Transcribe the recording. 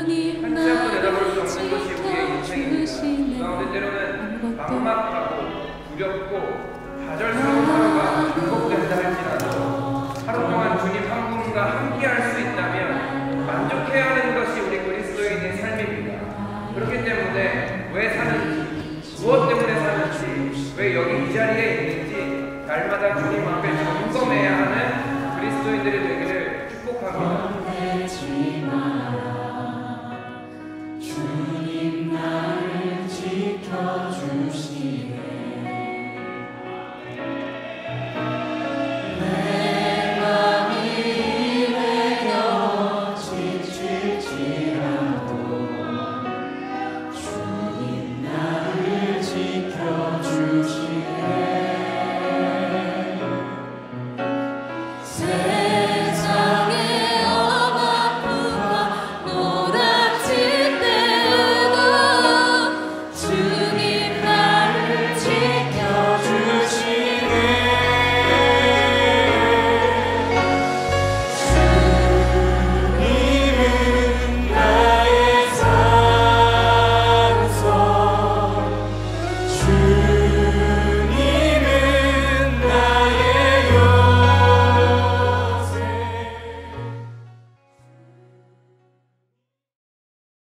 한치 앞도 내다볼 수 없는 것이 우리의 인생입니다. 가운데 때로는 막막하고 두렵고 좌절스러운 하루가 반복된다 할지라도 하루 동안 주님 한 분과 함께할 수 있다면 만족해야 하는 것이 우리 그리스도인의 삶입니다. 그렇기 때문에 왜 사는지, 무엇 때문에 사는지, 왜 여기 이 자리에 있는지 날마다 주님 앞에 점검해야